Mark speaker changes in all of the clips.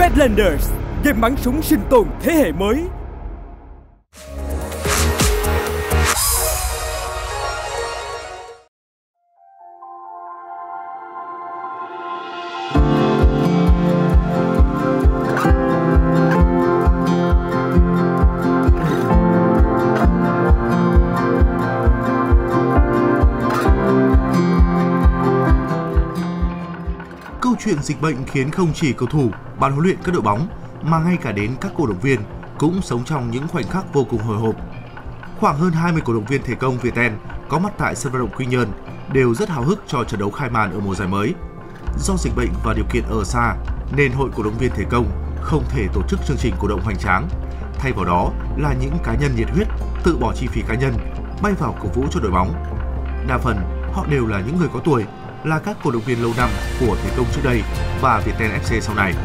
Speaker 1: Badlanders, game bắn súng sinh tồn thế hệ mới.
Speaker 2: Câu chuyện dịch bệnh khiến không chỉ cầu thủ, ban huấn luyện các đội bóng mà ngay cả đến các cổ động viên cũng sống trong những khoảnh khắc vô cùng hồi hộp. Khoảng hơn 20 cổ động viên thể công Viettel có mặt tại sân vận động Quy Nhơn đều rất háo hức cho trận đấu khai màn ở mùa giải mới. Do dịch bệnh và điều kiện ở xa nên hội cổ động viên thể công không thể tổ chức chương trình cổ động hoành tráng. Thay vào đó là những cá nhân nhiệt huyết tự bỏ chi phí cá nhân bay vào cổ vũ cho đội bóng. Đa phần họ đều là những người có tuổi, là các cổ động viên lâu năm của thể công trước đây và Viettel FC sau này.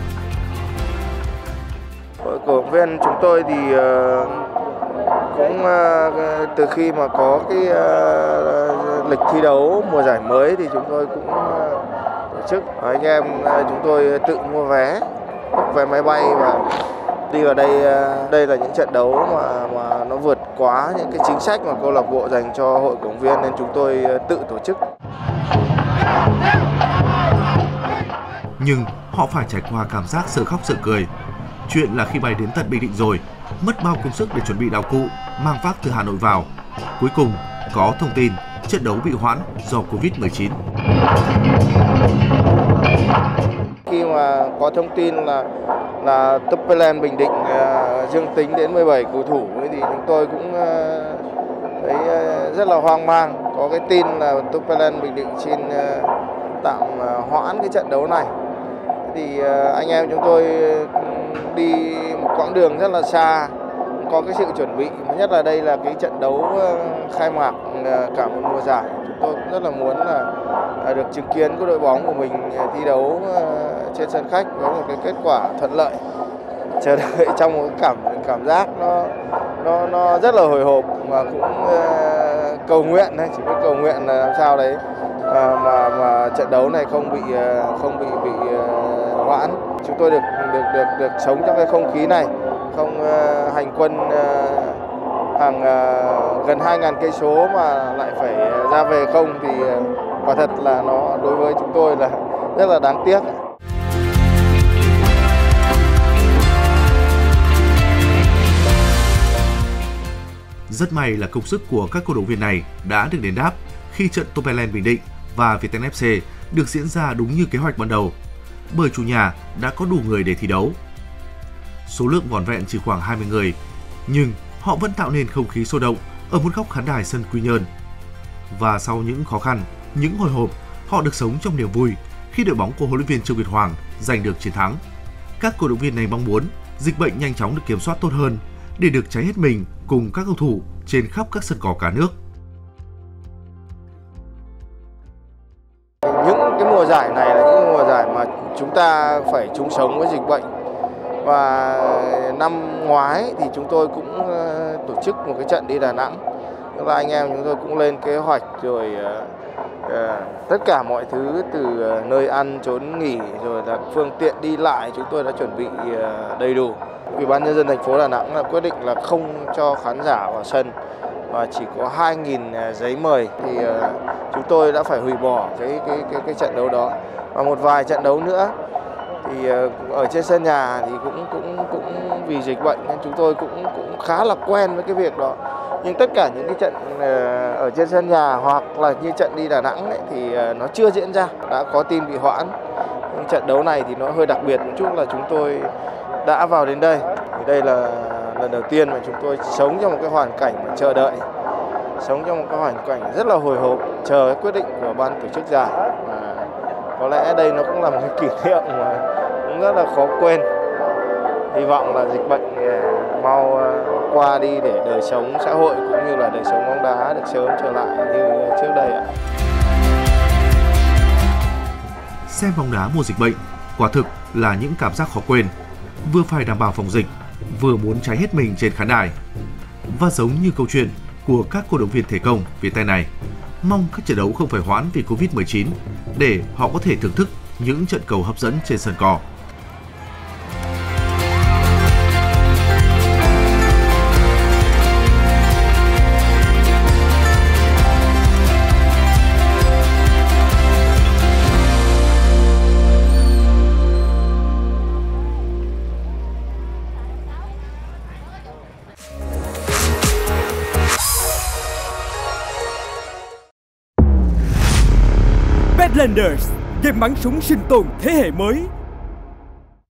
Speaker 3: Cổ động viên chúng tôi thì cũng từ khi mà có cái lịch thi đấu mùa giải mới thì chúng tôi cũng tổ chức. Anh em chúng tôi tự mua vé, book vé máy bay và đi vào đây. Đây là những trận đấu mà nó vượt quá những cái chính sách mà câu lạc bộ dành cho hội cổ động viên nên chúng tôi tự tổ chức.
Speaker 2: Nhưng họ phải trải qua cảm giác sợ khóc sợ cười. Chuyện là khi bay đến tận Bình Định rồi, mất bao công sức để chuẩn bị đạo cụ, mang vác từ Hà Nội vào. Cuối cùng có thông tin trận đấu bị hoãn do Covid-19.
Speaker 3: Khi mà có thông tin là Tupperland Bình Định dương tính đến 17 cầu thủ thì chúng tôi cũng thấy rất là hoang mang. Có cái tin là Tupperland Bình Định xin tạm hoãn cái trận đấu này. Thì anh em chúng tôi đi một quãng đường rất là xa, có cái sự chuẩn bị, nhất là đây là cái trận đấu khai mạc cả một mùa giải. Chúng tôi cũng rất là muốn là được chứng kiến của đội bóng của mình thi đấu trên sân khách với một cái kết quả thuận lợi. Chờ đợi trong một cảm giác nó rất là hồi hộp và cũng cầu nguyện thôi, chỉ biết cầu nguyện là làm sao đấy mà trận đấu này không bị hoãn. Chúng tôi được sống trong cái không khí này, không hành quân hàng gần 2.000 cây số mà lại phải ra về không thì quả thật là nó đối với chúng tôi là rất là đáng tiếc.
Speaker 2: Rất may là công sức của các cổ động viên này đã được đền đáp khi trận Tupperland Bình Định và Viettel FC được diễn ra đúng như kế hoạch ban đầu, bởi chủ nhà đã có đủ người để thi đấu. Số lượng vỏn vẹn chỉ khoảng 20 người, nhưng họ vẫn tạo nên không khí sôi động ở một góc khán đài sân Quy Nhơn. Và sau những khó khăn, những hồi hộp, họ được sống trong niềm vui khi đội bóng của huấn luyện viên Trương Việt Hoàng giành được chiến thắng. Các cổ động viên này mong muốn dịch bệnh nhanh chóng được kiểm soát tốt hơn để được cháy hết mình cùng các cầu thủ trên khắp các sân cỏ cả nước.
Speaker 3: Những cái mùa giải này là những mùa giải mà chúng ta phải chung sống với dịch bệnh. Và năm ngoái thì chúng tôi cũng tổ chức một cái trận đi Đà Nẵng. Tức là anh em chúng tôi cũng lên kế hoạch rồi tất cả mọi thứ từ nơi ăn, trốn nghỉ rồi là phương tiện đi lại chúng tôi đã chuẩn bị đầy đủ. Ủy ban nhân dân thành phố Đà Nẵng là quyết định là không cho khán giả vào sân và chỉ có 2.000 giấy mời thì chúng tôi đã phải hủy bỏ cái trận đấu đó. Và một vài trận đấu nữa thì ở trên sân nhà thì cũng vì dịch bệnh nên chúng tôi cũng khá là quen với cái việc đó. Nhưng tất cả những cái trận ở trên sân nhà hoặc là như trận đi Đà Nẵng ấy, thì nó chưa diễn ra, đã có tin bị hoãn. Nhưng trận đấu này thì nó hơi đặc biệt một chút là chúng tôi đã vào đến đây. Thì đây là lần đầu tiên mà chúng tôi sống trong một cái hoàn cảnh mà chờ đợi, sống trong một cái hoàn cảnh rất là hồi hộp, chờ quyết định của ban tổ chức giải. Và có lẽ đây nó cũng là một cái kỷ niệm mà cũng rất là khó quên. Hy vọng là dịch bệnh mau qua đi để đời sống xã hội cũng như là đời sống bóng đá được sớm trở lại như trước đây ạ.
Speaker 2: Xem bóng đá mùa dịch bệnh quả thực là những cảm giác khó quên, vừa phải đảm bảo phòng dịch, vừa muốn cháy hết mình trên khán đài. Và giống như câu chuyện của các cổ động viên thể công Viettel này, mong các trận đấu không phải hoãn vì Covid-19 để họ có thể thưởng thức những trận cầu hấp dẫn trên sân cỏ.
Speaker 1: Badlanders, game bắn súng sinh tồn thế hệ mới.